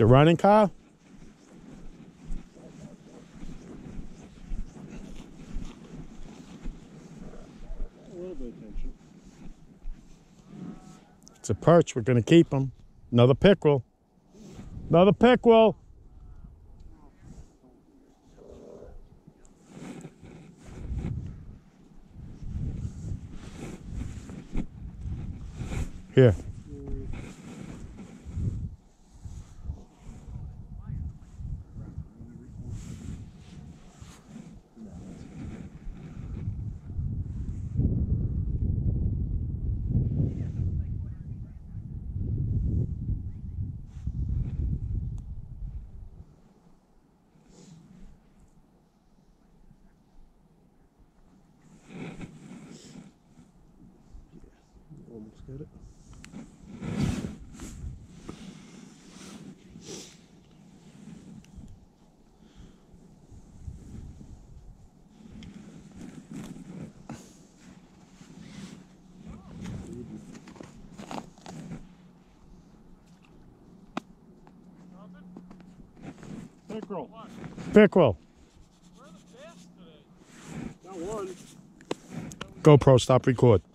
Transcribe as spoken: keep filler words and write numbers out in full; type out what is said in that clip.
The running car? A little bit of tension. It's a perch. We're going to keep him. Another pickerel. Another pickerel. Here. Almost got it. Pickerel. Pickerel. Got one. GoPro, stop record.